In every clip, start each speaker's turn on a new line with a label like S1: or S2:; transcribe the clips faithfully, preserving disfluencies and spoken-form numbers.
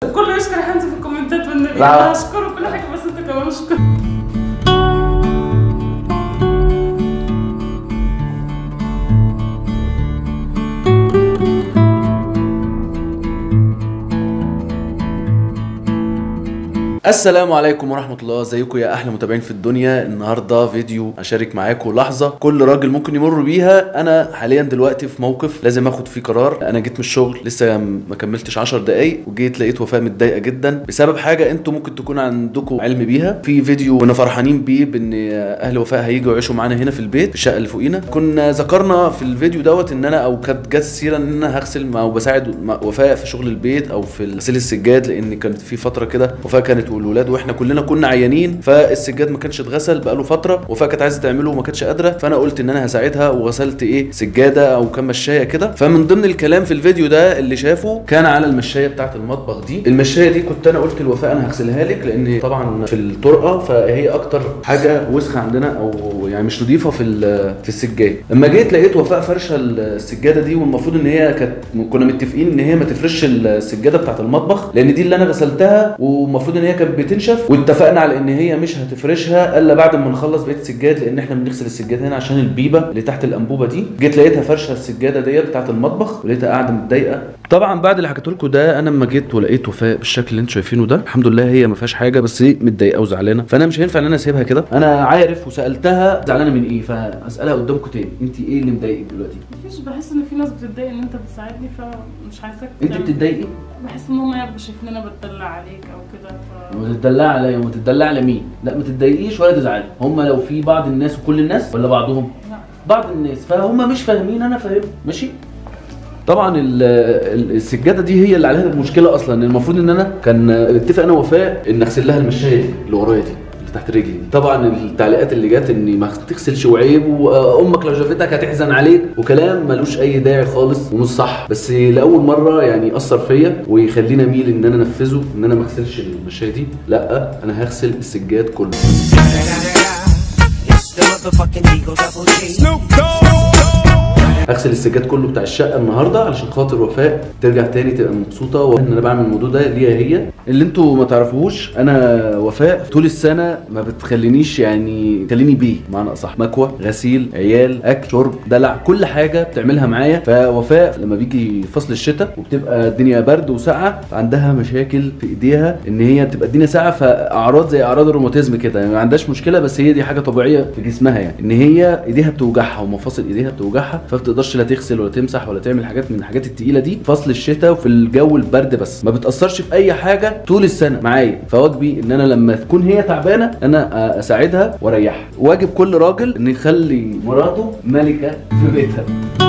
S1: كله يشكر حمزة في الكومنتات والنبي.
S2: لا
S1: انا هشكره كل حاجه بس انت كمان اشكر.
S2: السلام عليكم ورحمة الله، ازيكم يا احلى متابعين في الدنيا. النهارده فيديو اشارك معاكم لحظة كل راجل ممكن يمر بيها. انا حاليا دلوقتي في موقف لازم اخد فيه قرار. انا جيت من الشغل لسه ما كملتش عشر دقايق وجيت لقيت وفاء متضايقة جدا بسبب حاجة انتوا ممكن تكون عندكم علم بيها. في فيديو كنا فرحانين بيه بان اهل وفاء هيجوا يعيشوا معانا هنا في البيت في الشقة اللي فوقينا. كنا ذكرنا في الفيديو دوت ان انا او كانت جت السيرة ان انا هغسل او بساعد وفاء في شغل البيت او في غسيل السجاد، لان كانت في فترة كده وفاء كانت والولاد واحنا كلنا كنا عيانين فالسجاد ما كانش اتغسل بقاله فتره، وفاء كانت عايزه تعمله وما كانتش قادره، فانا قلت ان انا هساعدها وغسلت ايه سجاده او كام مشايه كده. فمن ضمن الكلام في الفيديو ده اللي شافه كان على المشايه بتاعه المطبخ دي. المشايه دي كنت انا قلت لوفاء انا هغسلها لك لان طبعا في الطرقه فهي اكتر حاجه وسخه عندنا او يعني مش نظيفه في في السجاد. لما جيت لقيت وفاء فرشه السجاده دي، والمفروض ان هي كانت كنا متفقين ان هي ما تفرش السجاده بتاعه المطبخ لان دي اللي انا غسلتها، والمفروض ان هي كانت بتنشف، واتفقنا على ان هي مش هتفرشها الا بعد ما نخلص بقيه السجاد لان احنا بنغسل السجاد هنا عشان البيبه اللي تحت الانبوبه دي. جيت لقيتها فرشه السجاده ديت بتاعه المطبخ ولقيتها قاعده متضايقه. طبعا بعد اللي حكيت لكم ده انا لما جيت ولقيت وفاء بالشكل اللي انتم شايفينه ده، الحمد لله هي ما فيهاش حاجه بس هي متضايقه وزعلانه، فانا مش هينفع ان انا اسيبها كده. انا عارف وسالتها زعلانه من ايه، فاسالها قدامكم تاني انت ايه اللي مضايقك دلوقتي؟
S1: مفيش، بحس ان في ناس بتتضايق ان انت بتساعدني فمش عايزاك.
S2: انت بتتضايقي؟
S1: بحس ان هم يبقوا شايفين ان انا بتدلع عليك او كده. ف
S2: ما تتدلع عليا وما تتدلع على مين؟ لا ما تتضايقيش ولا تزعلي. هم لو في بعض الناس وكل الناس ولا بعضهم؟
S1: لا
S2: بعض الناس، فهم مش فاهمين انا فاهم ماشي. طبعا السجاده دي هي اللي عليها المشكله اصلا. المفروض ان انا كان اتفق انا وفاء ان اغسل لها المشايه دي اللي ورايا دي اللي تحت رجلي دي. طبعا التعليقات اللي جت ان ما تغسلش وعيب وامك لو شافتك هتحزن عليك وكلام ملوش اي داعي خالص ومش صح، بس لاول مره يعني اثر فيا ويخليني اميل ان انا انفذه ان انا ما اغسلش المشايه دي. لا انا هغسل السجاد كله. اغسل السجاد كله بتاع الشقه النهارده علشان خاطر وفاء ترجع تاني تبقى مبسوطه، وان انا بعمل الموضوع ده ليها هي. اللي انتوا ما تعرفوهوش انا وفاء طول السنه ما بتخلينيش يعني تخليني بيه معنى اصح، مكوى غسيل عيال اكل شرب دلع كل حاجه بتعملها معايا. فوفاء لما بيجي فصل الشتاء وبتبقى الدنيا برد وسقعه عندها مشاكل في ايديها ان هي بتبقى الدنيا ساقعه، فاعراض زي اعراض الروماتيزم كده يعني ما عندهاش مشكله، بس هي دي حاجه طبيعيه في جسمها يعني ان هي ايديها بتوجعها ومفاصل ايديها بتوجعها، فبت تقدرش لا تغسل ولا تمسح ولا تعمل حاجات من الحاجات التقيله دي فصل الشتاء وفي الجو البرد، بس ما بتاثرش في اي حاجه طول السنه معايا. فواجبي ان انا لما تكون هي تعبانه انا اساعدها واريحها. واجب كل راجل ان يخلي مراته ملكه في بيتها.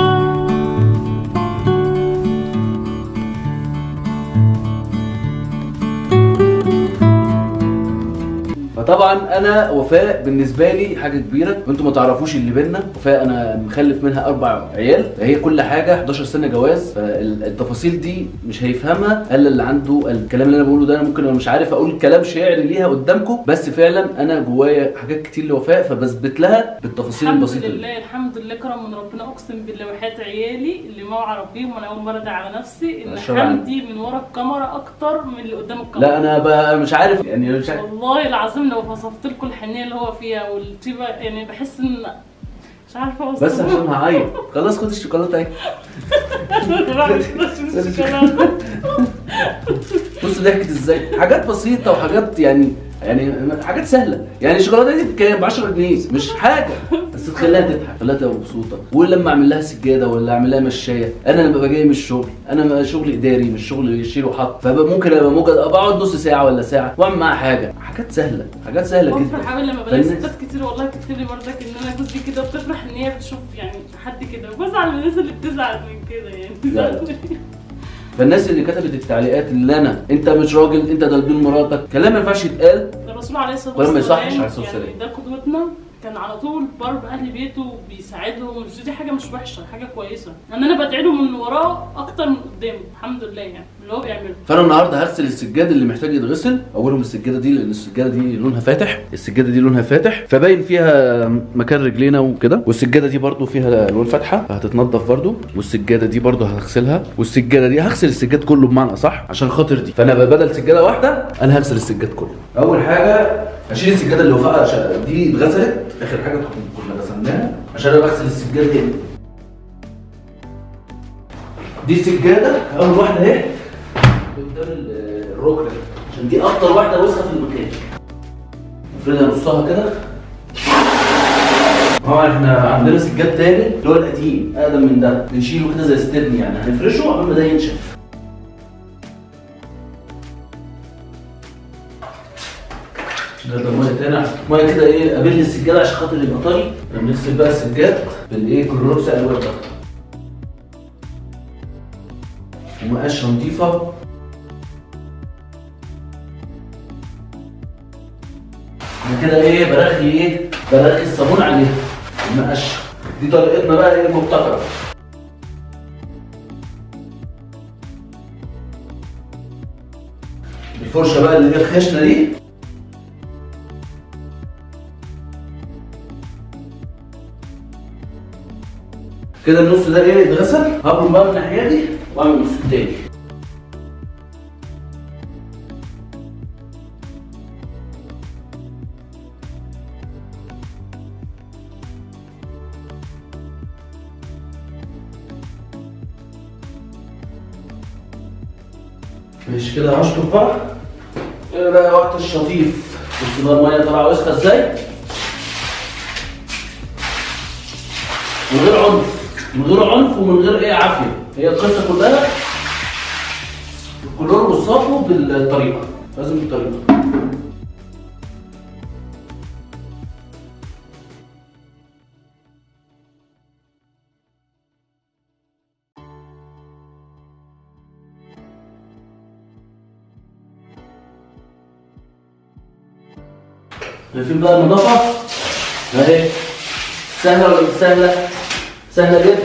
S2: طبعا انا وفاء بالنسبه لي حاجه كبيره، وانتم ما تعرفوش اللي بينا. وفاء انا مخلف منها اربع عيال، فهي كل حاجه حداشر سنه جواز، فالتفاصيل دي مش هيفهمها الا اللي عنده الكلام اللي انا بقوله ده. انا ممكن انا مش عارف اقول كلام شعري ليها قدامكم، بس فعلا انا جوايا حاجات كتير لوفاء فبثبت لها بالتفاصيل البسيطه.
S1: الحمد لله الحمد لله كرم من ربنا، اقسم بالله وحياة عيالي اللي موعى ربيهم وانا اول مره ادعي على نفسي ان حمدي من ورا الكاميرا اكتر من اللي قدام الكاميرا.
S2: لا انا بقى مش عارف يعني مش عارف
S1: والله العظيم لو وصفت لكم الحنيه اللي هو فيها والطيبه يعني بحس ان مش عارفه اوصف.
S2: بس عشان هعيط خلاص خد الشوكولاته اهي. بص ضحكت ازاي، حاجات بسيطه وحاجات يعني يعني حاجات سهله يعني. الشوكولاته دي بكام؟ ب عشرة جنيه مش حاجه، بس تخليها تضحك تخليها تبقى مبسوطه. ولما اعمل لها سجاده ولا اعمل لها مشايه، انا لما ببقى جاي من الشغل انا شغل اداري مش شغل شيل وحط، فممكن ابقى ممكن بقعد نص ساعه ولا ساعه واعمل معاها حاجه. حاجات سهله حاجات سهله جدا.
S1: بفرح قوي لما بلاقي ستات كتير والله كتير لي برضك ان انا جوزي كده، بتفرح ان هي بتشوف يعني حد كده، وبزعل من الناس اللي بتزعل من كده يعني.
S2: فالناس اللي كتبت التعليقات اللي انا انت مش راجل انت دلبين مراتك، كلام ما ينفعش يتقال.
S1: الرسول عليه الصلاه
S2: والسلام ما
S1: والسلام
S2: يصحش عليه الصلاه والسلام
S1: يعني ده قدوتنا كان على طول بار باهل بيته بيساعدهم، مش دي حاجه مش وحشه، حاجه كويسه ان انا بدعي له من وراه اكتر من قدامه، الحمد لله يعني اللي هو بيعمله.
S2: فانا النهارده هغسل السجاد اللي محتاج يتغسل، اولهم السجاده دي لان السجاده دي لونها فاتح، السجاده دي لونها فاتح فباين فيها مكان رجلينا وكده، والسجاده دي برده فيها لون فاتحه فهتتنضف برده، والسجاده دي برده هغسلها، والسجاده دي هغسل السجاد كله بمعنى اصح عشان خاطر دي، فانا بدل سجاده واحده انا هغسل السجاد كله. اول حاجه هشيل السجاده اللي فوقها دي اتغسلت، اخر حاجه كنا غسلناها عشان انا بغسل السجاد هنا. دي سجاده اول واحده اهي قدام الركنه عشان دي اكتر واحده وسخه في المكان. نفردها نصها كده. طبعا احنا عندنا سجاد تاني اللي هو القديم اقدم من ده، بنشيله كده زي استبن يعني، هنفرشه قبل ما ده ينشف. نقدر ميه تاني ميه كده ايه ابل السجاده عشان خاطر يبقى طري. بنغسل بقى السجاد بالايه كلوروكس الوان ده ومقاشه نضيفه. انا كده ايه برخي ايه برخي الصابون عليها المقاشه دي. طريقتنا بقى ايه مبتكره. الفرشه بقى اللي هي الخشنه دي كده النص ده ايه اتغسل، هبرم بقى من الناحيه دي واعمل النص التاني. ماشي كده هشطف بقى. ايه بقى وقت الشطيف. بص بقى الميه طالعه وسخه ازاي من غير عنف، من غير عنف ومن غير ايه عافيه. هي القصه كلها الكلور والصابو بالطريقه، لازم بالطريقه. شايفين بقى النظافه اهي سهله ولا مش سهله؟ سهله جدا.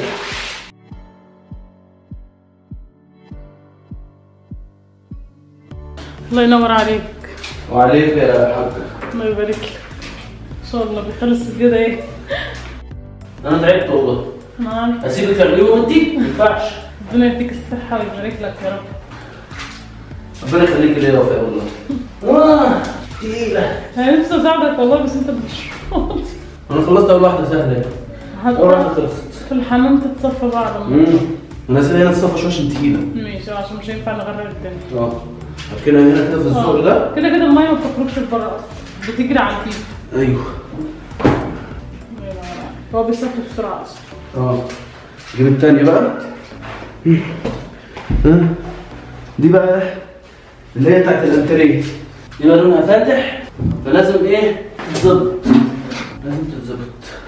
S1: الله ينور عليك.
S2: وعليك يا حاج.
S1: الله يبارك لك. ان شاء الله بيخلص السجاده ايه؟
S2: انا تعبت والله.
S1: انا عارفه.
S2: اسيبك تغليهم انت؟ ما ينفعش.
S1: ربنا يديك الصحه ويبارك لك يا رب.
S2: ربنا يخليك ليا يا وفاء والله. واه تقيله.
S1: انا نفسي اساعدك والله بس انت مش فاضي.
S2: انا خلصت اول واحده سهله. اول واحده خلصت.
S1: في الحمام تتصفى بعد ما.
S2: امم الناس هنا تتصفى شويه عشان تقيله.
S1: ماشي عشان مش هينفع نغرق الدنيا.
S2: اه كده هنا كده في الزور ده
S1: كده كده الميه ما بتخرجش لبره اصلا بتجري على الفيل.
S2: ايوه
S1: هو بيصفي بسرعه اصلا.
S2: اه نجيب التانية بقى. دي بقى اللي هي بتاعت الانتريه دي بقى لونها فاتح فلازم ايه تتظبط، لازم تتظبط.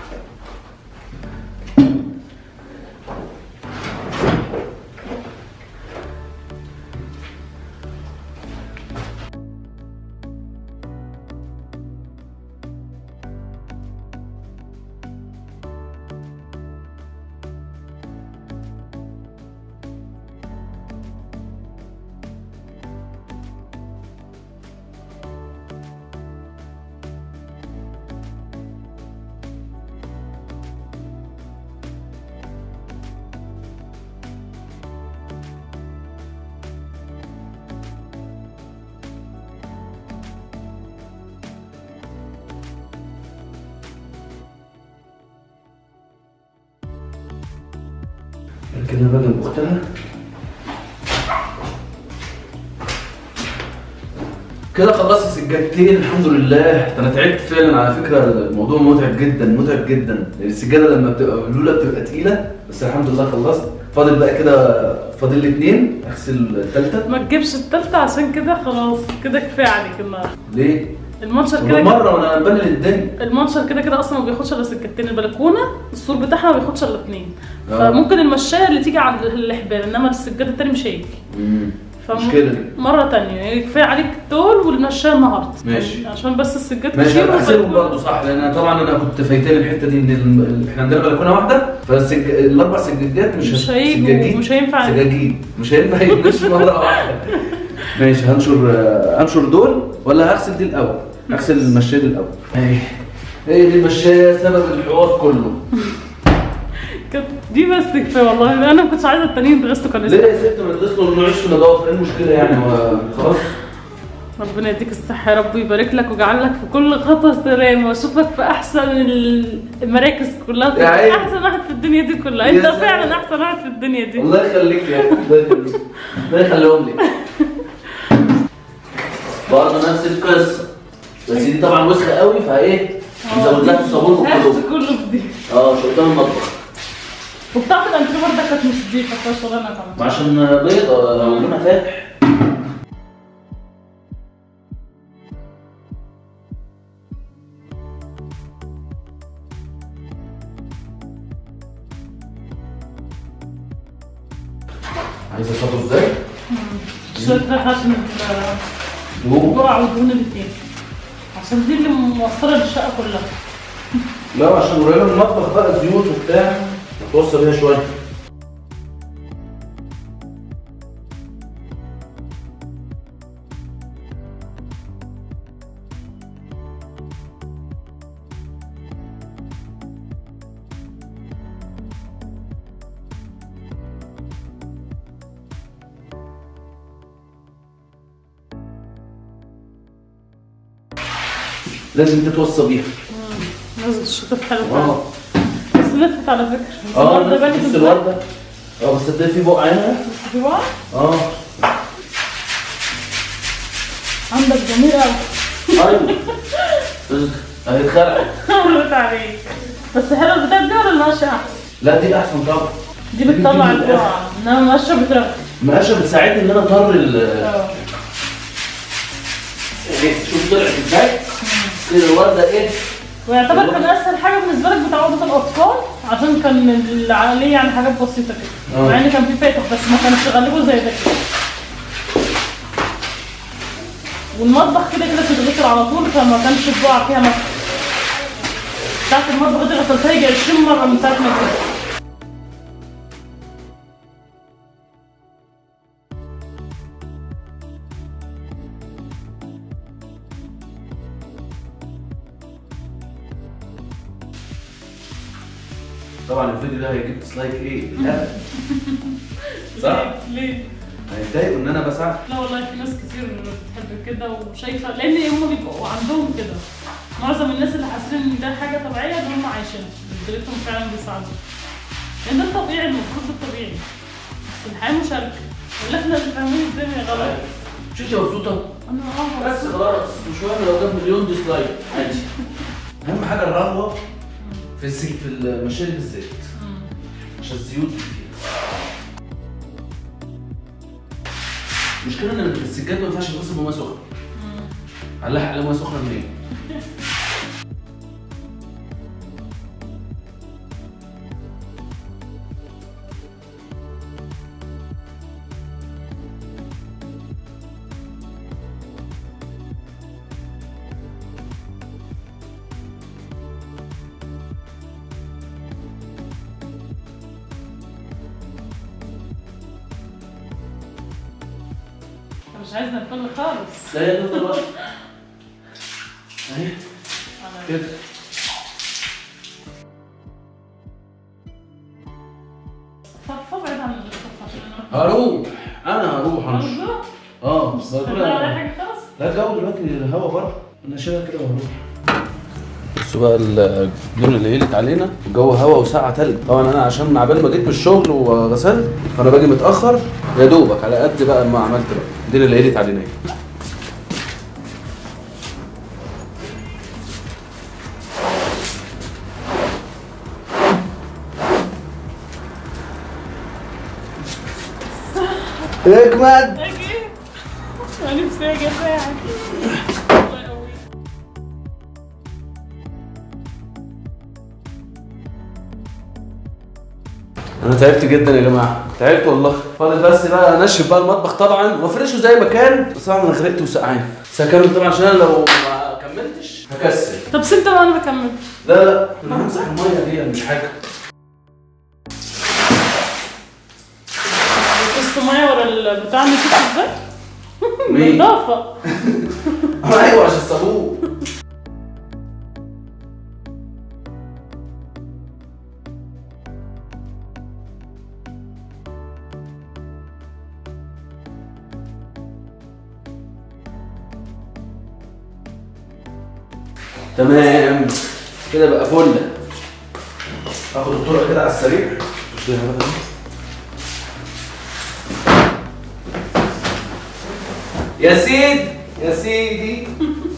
S2: كده بدل اختها كده خلصت السجادتين الحمد لله. انا تعبت فعلا على فكره، الموضوع متعب جدا متعب جدا. السجاده لما بتبقى مبلوله بتبقى تقيله بس الحمد لله خلصت. فاضل بقى كده فاضل لي اتنين اغسل الثالثه.
S1: ما تجيبش الثالثه عشان كده خلاص كده كفايه عليك النهارده.
S2: ليه؟
S1: المنشر كده
S2: مره وانا ببلل الدنيا.
S1: المنشر كده كده اصلا ما بياخدش الا سكتين، البلكونه السور بتاعها ما بياخدش الا اتنين.
S2: آه.
S1: فممكن المشايه اللي تيجي عند الحبال انما السجاده التاني مش هيجي.
S2: امم المشكله دي
S1: مره ثانيه يعني كفايه عليك الدول والمشايه النهارده
S2: ماشي
S1: عشان بس السجاد
S2: ماشي.
S1: كتير
S2: هغسلهم برضه صح، لان طبعا انا كنت فايتاني الحته دي ان ال- احنا عندنا بلكونه واحده، فالاربع سجاجات مش
S1: مش هيجوا مش هينفع
S2: سجاجين مش هينفع يتنشوا مره واحده. ماشي هنشر هنشر دول ولا هغسل دي الاول؟ هغسل المشايه دي الاول. اهي هي دي المشايه سبب الحوار كله.
S1: كانت دي بس كفايه والله، انا ما كنتش عايزه التانيين يتغسلوا كانوا
S2: ليه يا ست ما تغسلوا ونعيش في نظافه؟ ايه المشكله يعني؟ هو خلاص.
S1: ربنا يديك الصحه يا رب ويبارك لك ويجعل لك في كل خطوه سلام واشوفك في احسن المراكز كلها، تبقى احسن واحد في الدنيا دي كلها. انت فعلا احسن واحد في الدنيا دي.
S2: الله يخليك يا الله يخليك الله يخليهم لك. برضه نفس القصه بس دي طبعا وسخه قوي فايه نزود لها الصابون وكله
S1: كله في دي.
S2: اه مش قدام المطبخ.
S1: وبتاعت الانتريه برضه كانت مش نضيفه فيها شغلانه كمان
S2: عشان بيضه لونها فاتح. عايزه اصفه ازاي؟
S1: شويه عشان البقع والدهون اللي فيها عشان دي اللي موصله للشقه كلها.
S2: لا عشان قريبه من المطبخ بقى زيوت وبتاع توصل بيها شويه. لازم تتوصى بيها.
S1: امم لازم تشطف حلو اه بس نفت على فكره.
S2: اه بس الورده اه بس ده في بقع هنا.
S1: بس في بقع؟
S2: اه
S1: عندك ضمير قوي.
S2: ايوه اهي اتخلعت.
S1: مرت عليك بس حلوه البتاعه دي ولا المقشه احسن؟
S2: لا دي احسن طبعا.
S1: دي بتطلع البقع انما المقشه بترخي.
S2: المقشه بتساعدني ان انا اطر ال
S1: اه
S2: شوف طلعت ازاي؟ كده الورده ايه؟
S1: ويعتبر كان اسهل حاجه بالنسبه لك بتاع اوضه الاطفال عشان كان العمليه يعني حاجات بسيطه كده مع ان كان في فاتح بس ما كانش غالبه زي ده كده. والمطبخ كده كده بتتغسل على طول فما كانش البقع فيها مثلا. بتاعت المطبخ دي غسلتها يجي عشرين مره من ساعه ما كده.
S2: طبعا الفيديو ده هيجيب ديسلايك ايه؟ لا صح؟
S1: ليه؟
S2: هيتضايقوا ان انا بساعد.
S1: لا والله في ناس كتير بتحب كده وشايفه لان هم بيبقوا عندهم كده. معظم الناس اللي حاسين ان ده حاجه طبيعيه ان هم عايشين بيتهم فعلا بيساعدوا. لان ده الطبيعي المفروض الطبيعي. بس الحياه مشاركه ولا احنا اللي فاهمين الدنيا غلط.
S2: مش انت مبسوطه؟
S1: انا اه
S2: بس خلاص مش مهم لو جاب مليون ديسلايك عادي. اهم حاجه الرغوه في الزيت في المشاري بالزيت عشان الزيوت كتير. المشكله ان السجاد ما ينفعش يغسل بميه سخنه. هنلحق عليه ميه سخنه منين؟
S1: مش عايز نطل خالص.
S2: لا يا دكتور بقى اهي كده.
S1: فابعد عن الصف
S2: هروح انا هروح انا اه
S1: مش هتعمل حاجه خالص.
S2: لا الجو دلوقتي الهوا بره انا شايلها كده وهروح. بصوا بقى اليوم اللي قلت علينا الجو هوا وساعة تلج. طبعا انا عشان عبال ما جيت من الشغل وغسلت فانا باجي متاخر يا دوبك على قد بقى ما عملت بقى دي اللي قلت علينا. اكمد
S1: اجي انا نفسي اجي اساعد.
S2: انا تعبت جدا يا جماعه، تعبت والله. فاضل بس بقى انشف بقى المطبخ طبعا وافرشه زي ما كان، بس طبعا انا غرقت وسقعان. بس هكمل طبعا عشان انا لو ما كملتش هكسل.
S1: طب سيب ده وانا بكمل.
S2: لا لا انا همسح الميه دي مش حاجه.
S1: قصت ميه ورا البتاع اللي شفت ازاي؟
S2: مين؟
S1: نظافه.
S2: ايوه عشان الصابون. تمام كده بقى فله. اخد الطرق كده على السريع. يا سيد يا سيدي.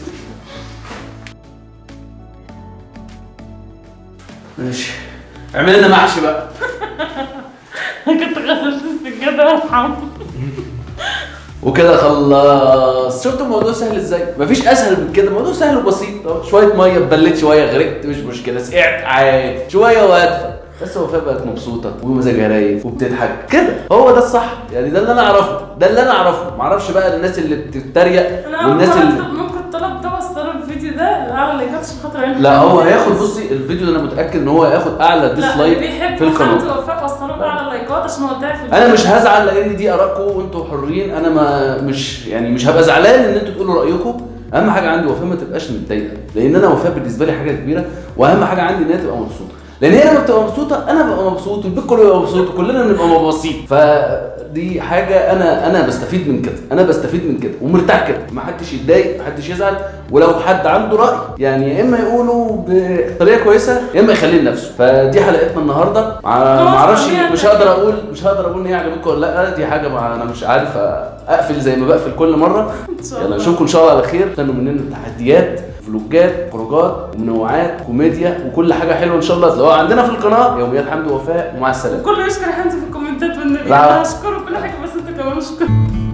S2: ماشي اعمل لنا محشي بقى.
S1: انا كنت غسلت السجاده وارحم.
S2: وكده خلاص. شفتوا الموضوع سهل ازاي؟ مفيش اسهل من كده، الموضوع سهل وبسيط اهو. شويه ميه اتبلت شويه غرقت مش مشكله، سقعت عادي شويه وهدفى. بس وفاء بقت مبسوطه ومزاجها رايق وبتضحك كده، هو ده الصح يعني. ده اللي انا اعرفه، ده اللي انا اعرفه. معرفش بقى الناس اللي بتتريق والناس اللي
S1: ممكن الطلب ده وصلوا الفيديو ده اعلى لايكات عشان خاطر عيني.
S2: لا هو هياخد، بصي الفيديو ده انا متاكد ان هو هياخد اعلى ديسلايك في القناه.
S1: لا وفاء وصلوا له اعلى لايكات عشان هو تعرف.
S2: انا مش هزعل لان دي ارائكم وانتوا حرين. انا ما مش يعني مش هبقى زعلان ان انتوا تقولوا رايكم. اهم حاجه عندي وفاء ما تبقاش متضايقه، لان انا وفاء بالنسبه لي حاجه كبيره، واهم حاجه عندي ان هي تبقى مبسوطه. لان هي لما بتبقى مبسوطه انا ببقى مبسوط والبيت كله يبقى مبسوط وكلنا نبقى مبسوطين. فدي حاجه انا انا بستفيد من كده، انا بستفيد من كده ومرتاح كده. ما حدش يتضايق، ما حدش يزعل. ولو حد عنده راي يعني يا اما يقوله بطريقه كويسه يا اما يخليه لنفسه. فدي حلقتنا النهارده. ما اعرفش، مش هقدر اقول مش هقدر اقول ان هي عجبتكم ولا لا. دي حاجه ما انا مش عارف اقفل زي ما بقفل كل مره. يلا نشوفكم ان شاء الله على خير. استنوا مننا تحديات، فلوجات، خروجات، ومنوعات، كوميديا، وكل حاجه حلوه ان شاء الله تلاقوها عندنا في القناه. يوميات حمدي ووفاء، ومع السلامه.
S1: كله يشكر حمدي في الكومنتات والنبي. انا اشكره كل حاجه بس انت كمان اشكر.